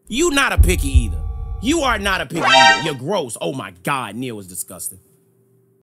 You not a picky either. You are not a picky eater. You're gross. Oh my God, Neal is disgusting.